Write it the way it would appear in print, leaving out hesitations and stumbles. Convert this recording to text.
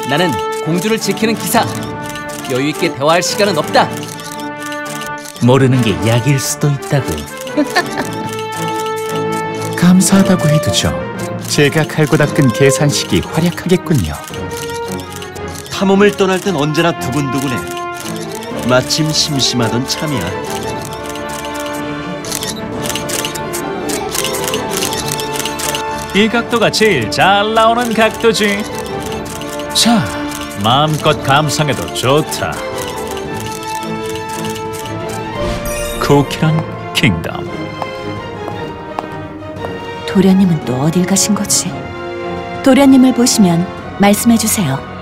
나는 공주를 지키는 기사. 여유 있게 대화할 시간은 없다. 모르는 게 약일 수도 있다고. 감사하다고 해두죠. 제가 갈고 닦은 계산식이 활약하겠군요. 탐험을 떠날 땐 언제나 두근두근해. 마침 심심하던 참이야. 이 각도가 제일 잘 나오는 각도지. 자, 마음껏 감상해도 좋다. 쿠키런 킹덤. 도련님은 또 어딜 가신 거지? 도련님을 보시면 말씀해 주세요.